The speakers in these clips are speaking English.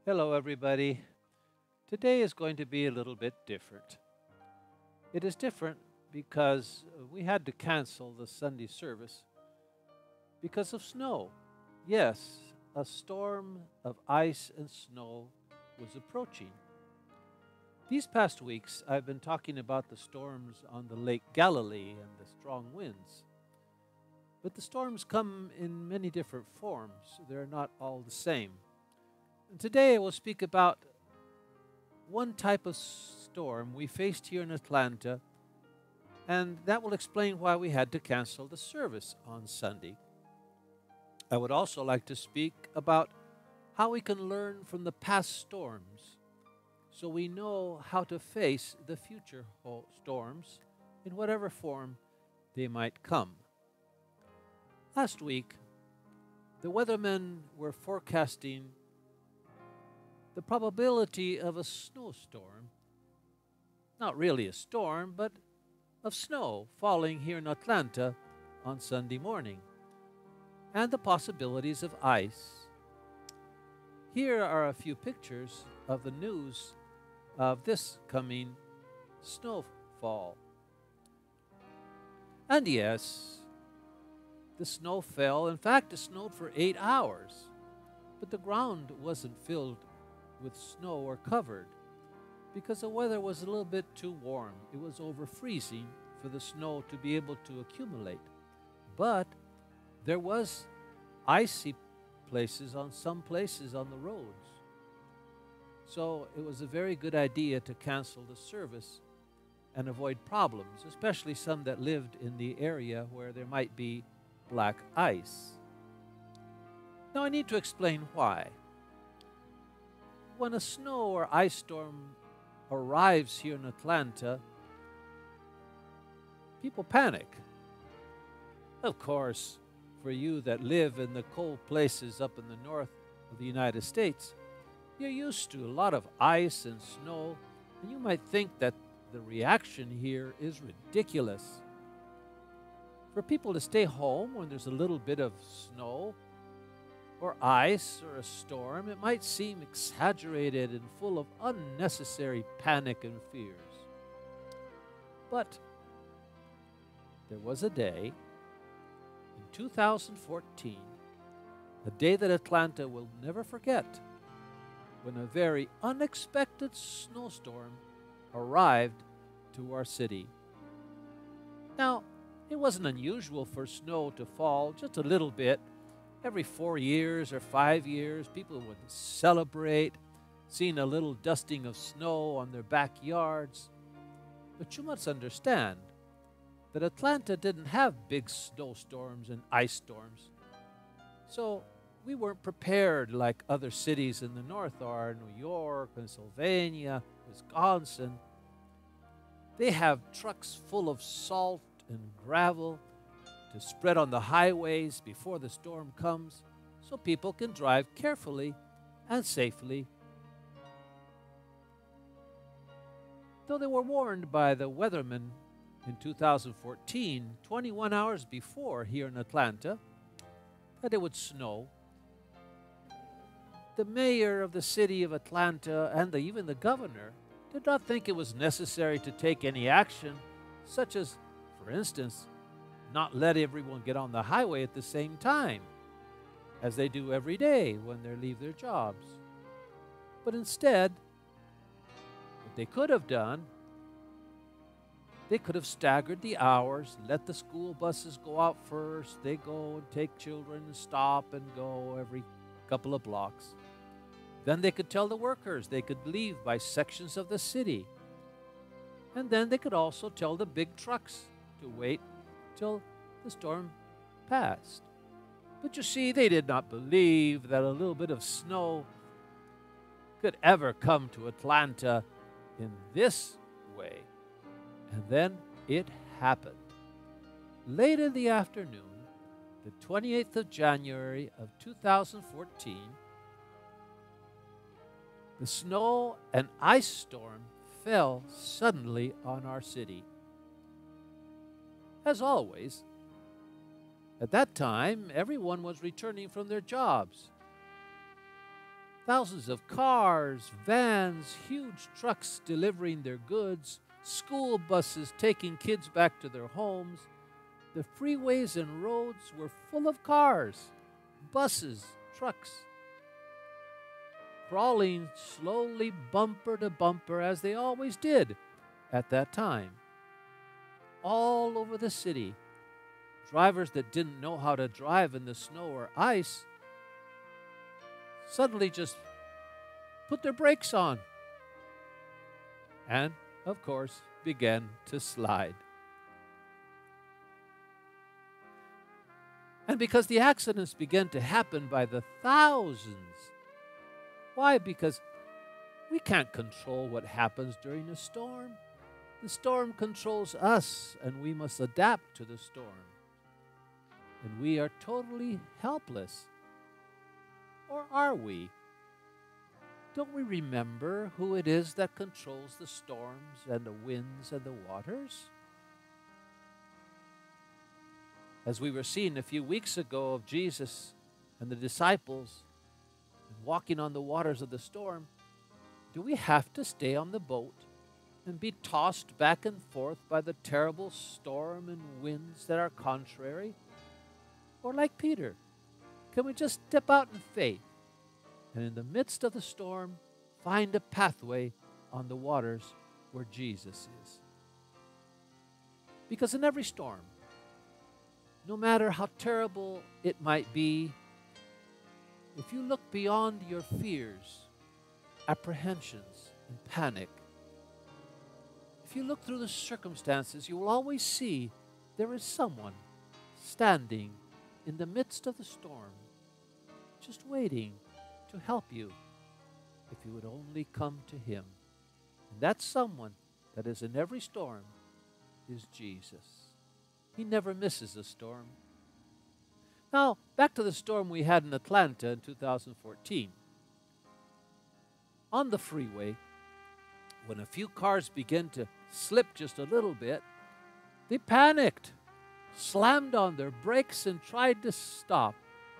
Hello, everybody. Today is going to be a little bit different. It is different because we had to cancel the Sunday service because of snow. Yes, a storm of ice and snow was approaching. These past weeks, I've been talking about the storms on the Lake Galilee and the strong winds. But the storms come in many different forms, they're not all the same. And today I will speak about one type of storm we faced here in Atlanta, and that will explain why we had to cancel the service on Sunday. I would also like to speak about how we can learn from the past storms so we know how to face the future storms in whatever form they might come. Last week, the weathermen were forecasting the probability of a snowstorm, not really a storm, but of snow falling here in Atlanta on Sunday morning, and the possibilities of ice. Here are a few pictures of the news of this coming snowfall. And yes, the snow fell. In fact, it snowed for 8 hours, but the ground wasn't filled with snow or covered because the weather was a little bit too warm. It was over freezing for the snow to be able to accumulate. But there was icy places on some places on the roads. So it was a very good idea to cancel the service and avoid problems, especially some that lived in the area where there might be black ice. Now I need to explain why. When a snow or ice storm arrives here in Atlanta, people panic. Of course, for you that live in the cold places up in the north of the United States, you're used to a lot of ice and snow, and you might think that the reaction here is ridiculous. For people to stay home when there's a little bit of snow or ice or a storm, it might seem exaggerated and full of unnecessary panic and fears. But there was a day in 2014, a day that Atlanta will never forget, when a very unexpected snowstorm arrived to our city. Now, it wasn't unusual for snow to fall just a little bit. Every 4 years or 5 years, people would celebrate seeing a little dusting of snow on their backyards. But you must understand that Atlanta didn't have big snowstorms and ice storms. So we weren't prepared like other cities in the north are, New York, Pennsylvania, Wisconsin. They have trucks full of salt and gravel to spread on the highways before the storm comes so people can drive carefully and safely. Though they were warned by the weathermen in 2014, 21 hours before here in Atlanta, that it would snow, the mayor of the city of Atlanta and even the governor did not think it was necessary to take any action, such as, for instance, not let everyone get on the highway at the same time, as they do every day when they leave their jobs. But instead, what they could have done, they could have staggered the hours, let the school buses go out first, they go and take children and stop and go every couple of blocks. Then they could tell the workers they could leave by sections of the city. And then they could also tell the big trucks to wait till the storm passed. But you see, they did not believe that a little bit of snow could ever come to Atlanta in this way. And then it happened. Late in the afternoon, the 28th of January of 2014, the snow and ice storm fell suddenly on our city. As always, at that time, everyone was returning from their jobs. Thousands of cars, vans, huge trucks delivering their goods, school buses taking kids back to their homes. The freeways and roads were full of cars, buses, trucks, crawling slowly bumper to bumper as they always did at that time. All over the city, drivers that didn't know how to drive in the snow or ice suddenly just put their brakes on and, of course, began to slide. And because the accidents began to happen by the thousands. Why? Because we can't control what happens during a storm. The storm controls us, and we must adapt to the storm. And we are totally helpless. Or are we? Don't we remember who it is that controls the storms and the winds and the waters? As we were seeing a few weeks ago of Jesus and the disciples walking on the waters of the storm, do we have to stay on the boat and be tossed back and forth by the terrible storm and winds that are contrary? Or like Peter, can we just step out in faith and in the midst of the storm find a pathway on the waters where Jesus is? Because in every storm, no matter how terrible it might be, if you look beyond your fears, apprehensions, and panic, if you look through the circumstances, you will always see there is someone standing in the midst of the storm, just waiting to help you if you would only come to Him. And that someone that is in every storm is Jesus. He never misses a storm. Now, back to the storm we had in Atlanta in 2014. On the freeway, when a few cars began to slip just a little bit, they panicked, slammed on their brakes, and tried to stop.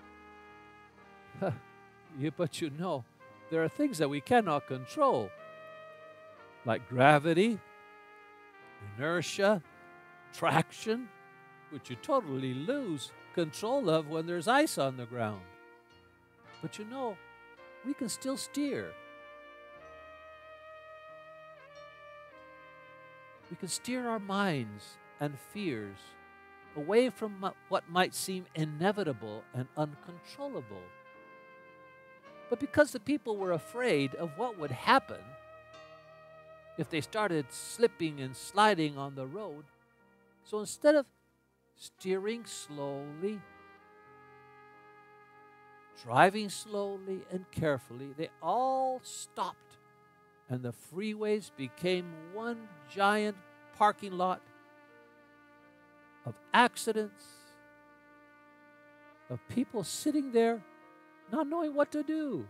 But you know, there are things that we cannot control, like gravity, inertia, traction, which you totally lose control of when there's ice on the ground. But you know, we can still steer. We can steer our minds and fears away from what might seem inevitable and uncontrollable. But because the people were afraid of what would happen if they started slipping and sliding on the road, so instead of steering slowly, driving slowly and carefully, they all stopped, and the freeways became one giant parking lot of accidents, of people sitting there not knowing what to do.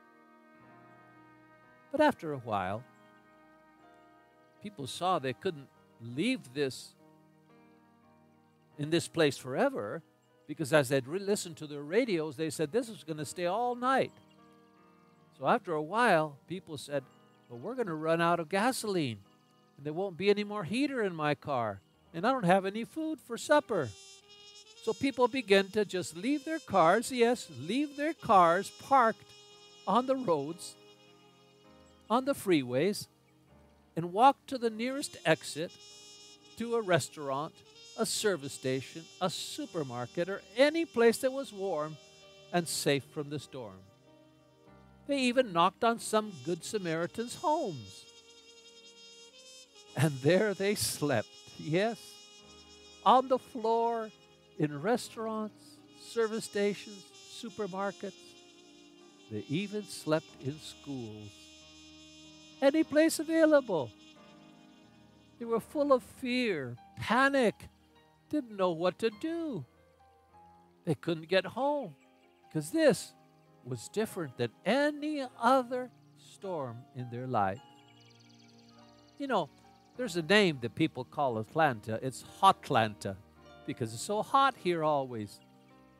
But after a while, people saw they couldn't leave this in this place forever, because as they'd listened to their radios, they said this is going to stay all night. So after a while, people said, well, we're going to run out of gasoline, and there won't be any more heater in my car, and I don't have any food for supper. So people began to just leave their cars, leave their cars parked on the roads, on the freeways, and walk to the nearest exit to a restaurant, a service station, a supermarket, or any place that was warm and safe from the storm. They even knocked on some Good Samaritans' homes. And there they slept, yes, on the floor, in restaurants, service stations, supermarkets. They even slept in schools. Any place available. They were full of fear, panic, didn't know what to do. They couldn't get home because this was different than any other storm in their life. You know, there's a name that people call Atlanta. It's Hotlanta because it's so hot here always.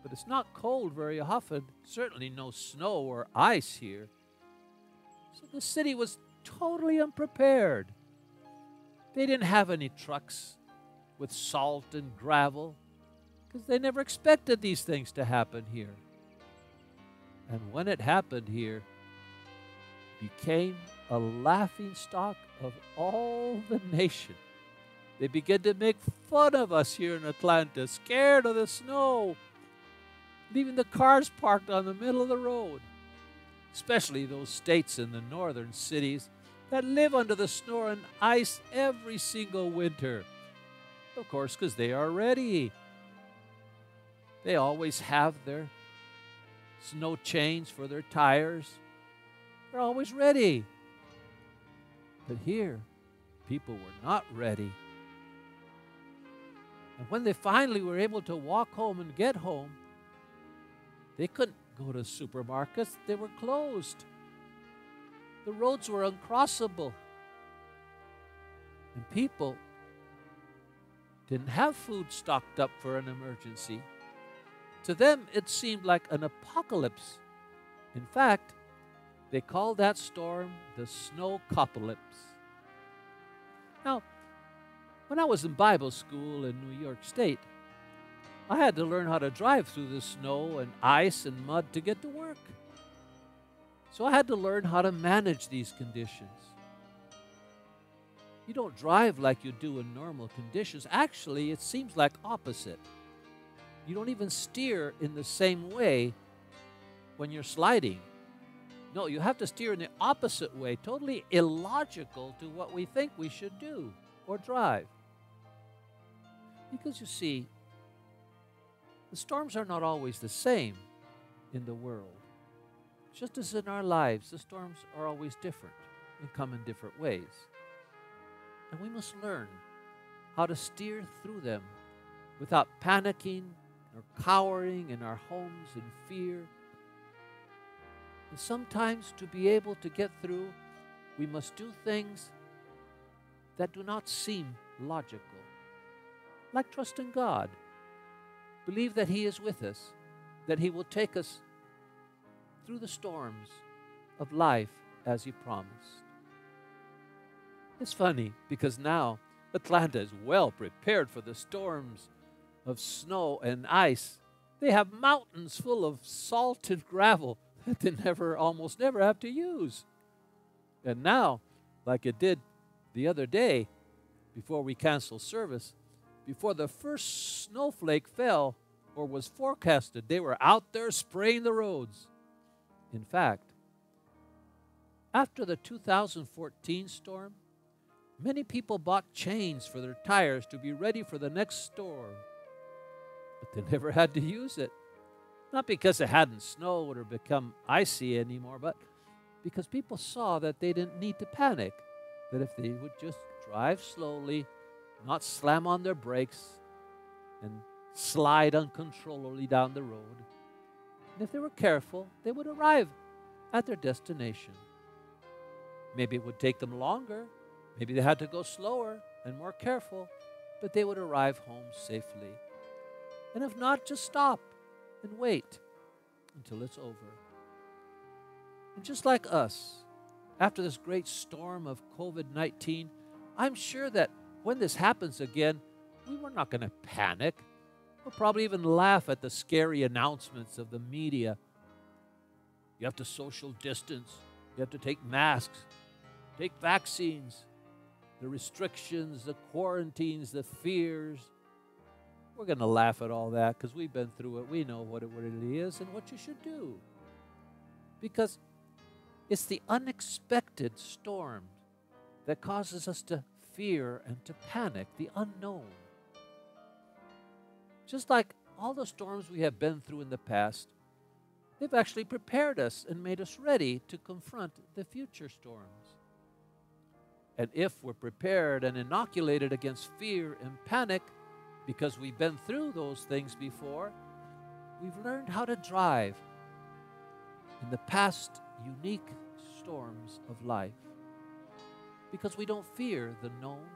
but it's not cold very often, certainly no snow or ice here. So the city was totally unprepared. They didn't have any trucks with salt and gravel because they never expected these things to happen here. And when it happened here, it became a laughingstock of all the nation. They began to make fun of us here in Atlanta, scared of the snow, leaving the cars parked on the middle of the road, especially those states in the northern cities that live under the snow and ice every single winter. Of course, because they are ready. They always have their snow chains for their tires. They're always ready. But here, people were not ready. And when they finally were able to walk home and get home, they couldn't go to supermarkets. They were closed. The roads were uncrossable. And people didn't have food stocked up for an emergency. To them, it seemed like an apocalypse. In fact, they called that storm the Snowcopalypse. Now, when I was in Bible school in New York State, I had to learn how to drive through the snow and ice and mud to get to work. So I had to learn how to manage these conditions. You don't drive like you do in normal conditions. Actually, it seems like opposite. You don't even steer in the same way when you're sliding. No, you have to steer in the opposite way, totally illogical to what we think we should do or drive. Because you see, the storms are not always the same in the world. Just as in our lives, the storms are always different and come in different ways. And we must learn how to steer through them without panicking or cowering in our homes in fear. And sometimes to be able to get through, we must do things that do not seem logical. Like trust in God. Believe that He is with us, that He will take us through the storms of life as He promised. It's funny because now Atlanta is well prepared for the storms of snow and ice. They have mountains full of salt and gravel that they almost never have to use. And now, like it did the other day before we canceled service, before the first snowflake fell or was forecasted, they were out there spraying the roads. In fact, after the 2014 storm, many people bought chains for their tires to be ready for the next storm. But they never had to use it. Not because it hadn't snowed or become icy anymore, but because people saw that they didn't need to panic, that if they would just drive slowly, not slam on their brakes, and slide uncontrollably down the road, and if they were careful, they would arrive at their destination. Maybe it would take them longer. Maybe they had to go slower and more careful, but they would arrive home safely. And if not, just stop and wait until it's over. And just like us, after this great storm of COVID-19, I'm sure that when this happens again, we were not going to panic. We'll probably even laugh at the scary announcements of the media. You have to social distance. You have to take masks, take vaccines, the restrictions, the quarantines, the fears. We're going to laugh at all that because we've been through it. We know what it really is and what you should do. Because it's the unexpected storm that causes us to fear and to panic, the unknown. Just like all the storms we have been through in the past, they've actually prepared us and made us ready to confront the future storms. And if we're prepared and inoculated against fear and panic because we've been through those things before, we've learned how to drive in the past unique storms of life. Because we don't fear the known,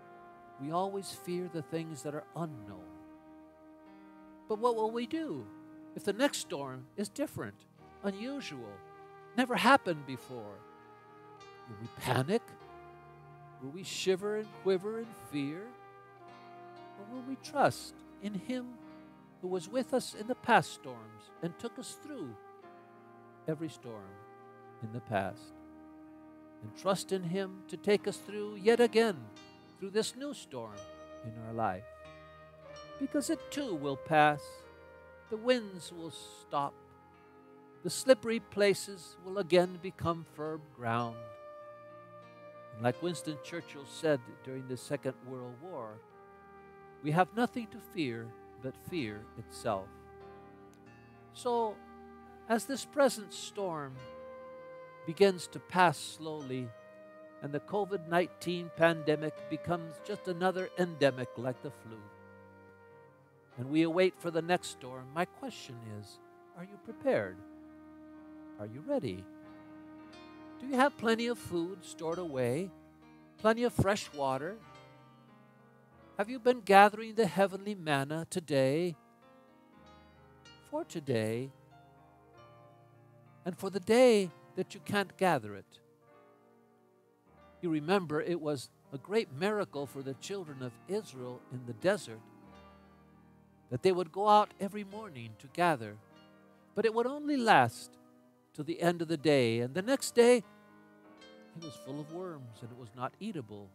we always fear the things that are unknown. But what will we do if the next storm is different, unusual, never happened before? Will we panic? Will we shiver and quiver in fear? Or will we trust in Him who was with us in the past storms and took us through every storm in the past? And trust in Him to take us through yet again through this new storm in our life. Because it too will pass. The winds will stop. The slippery places will again become firm ground. And like Winston Churchill said during the Second World War, we have nothing to fear but fear itself. So, as this present storm begins to pass slowly and the COVID-19 pandemic becomes just another endemic like the flu, and we await for the next storm, my question is, are you prepared? Are you ready? Do you have plenty of food stored away? Plenty of fresh water? Have you been gathering the heavenly manna today? For today, and for the day that you can't gather it. You remember it was a great miracle for the children of Israel in the desert that they would go out every morning to gather, but it would only last till the end of the day, and the next day it was full of worms and it was not eatable.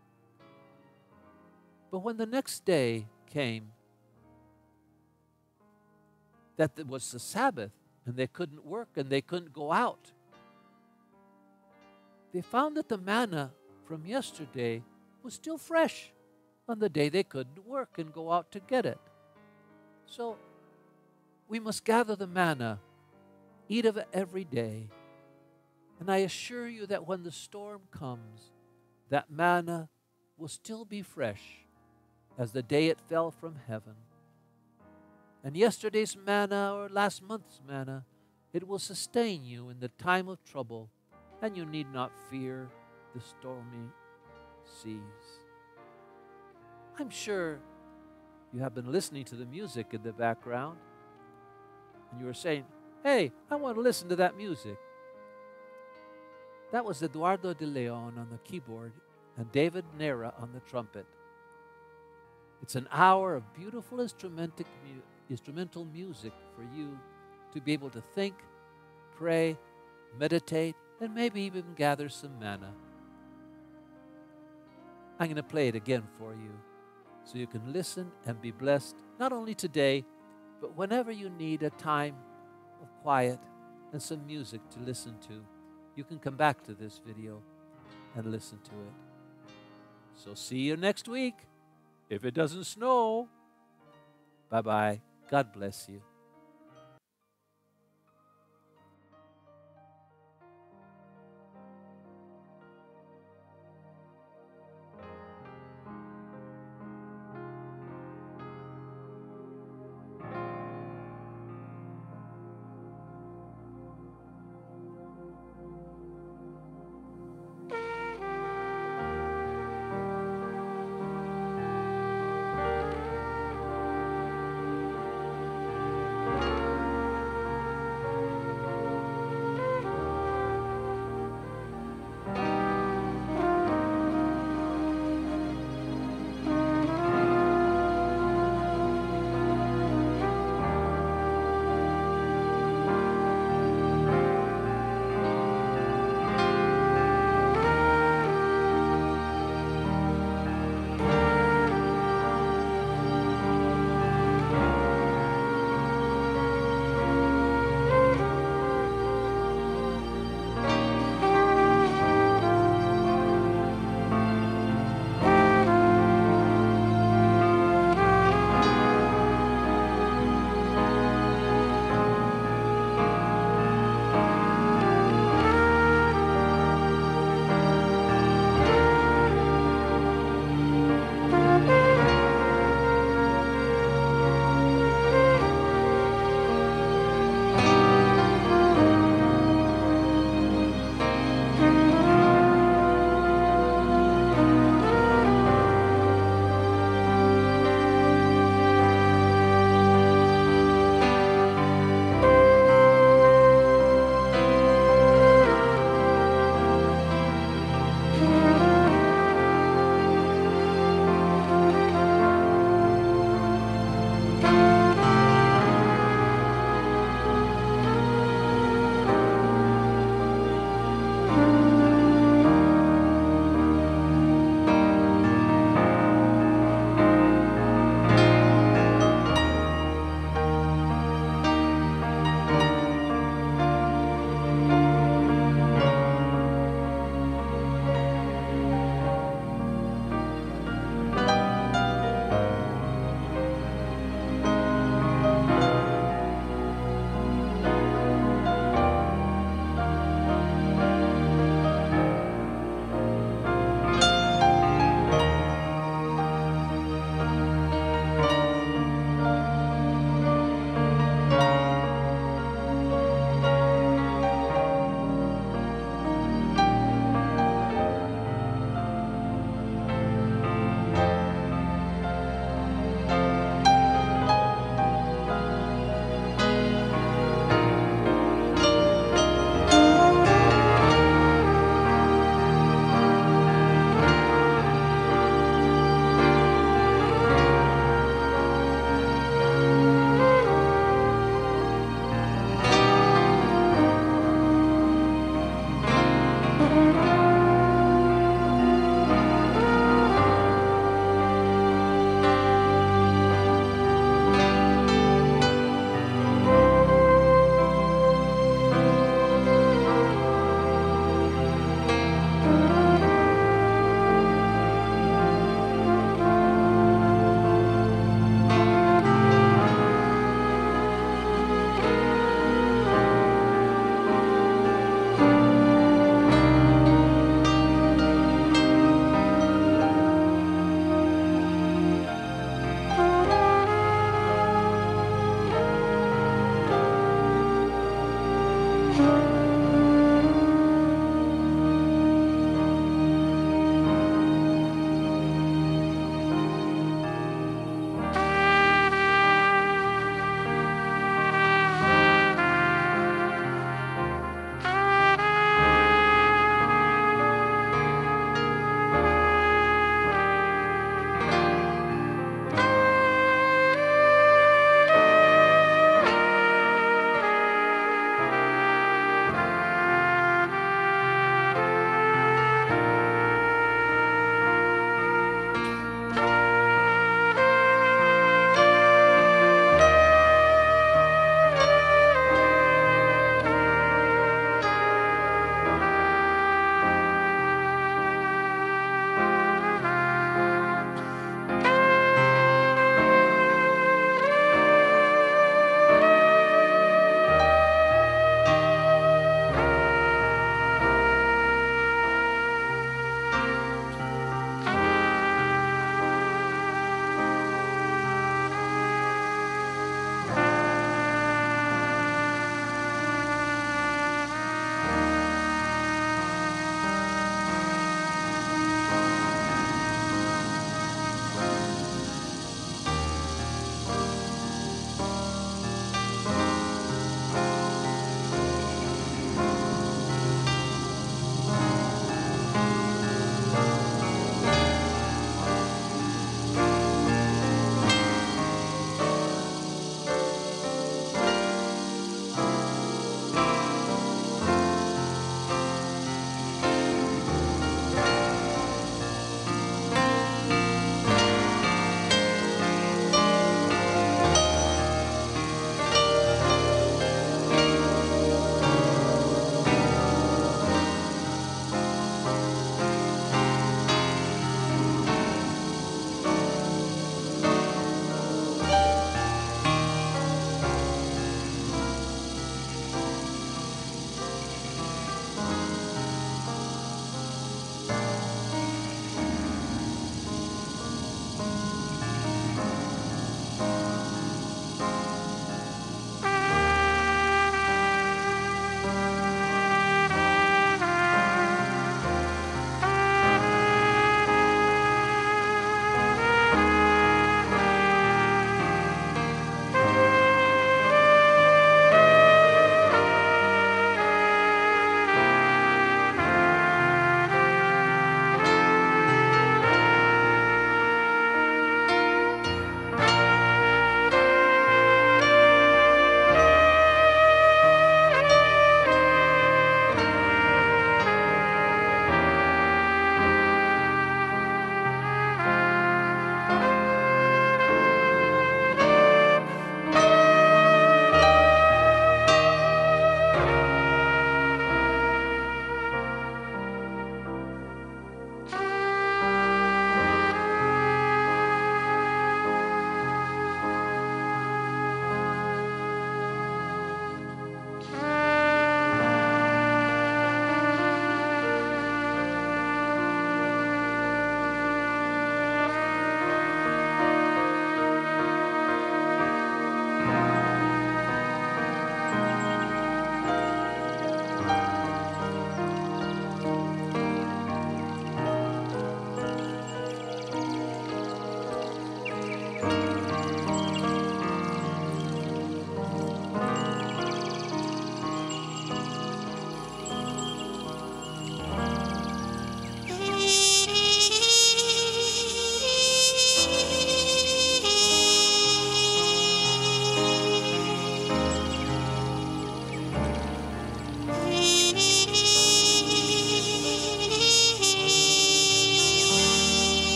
But when the next day came, that it was the Sabbath and they couldn't work and they couldn't go out, they found that the manna from yesterday was still fresh on the day they couldn't work and go out to get it. So we must gather the manna, eat of it every day. And I assure you that when the storm comes, that manna will still be fresh as the day it fell from heaven. And yesterday's manna or last month's manna, it will sustain you in the time of trouble, and you need not fear the stormy seas. I'm sure you have been listening to the music in the background, and you are saying, hey, I want to listen to that music. That was Eduardo de Leon on the keyboard and David Nera on the trumpet. It's an hour of beautiful instrumental music for you to be able to think, pray, meditate, and maybe even gather some manna. I'm going to play it again for you so you can listen and be blessed, not only today, but whenever you need a time of quiet and some music to listen to. You can come back to this video and listen to it. So see you next week, if it doesn't snow. Bye-bye. God bless you.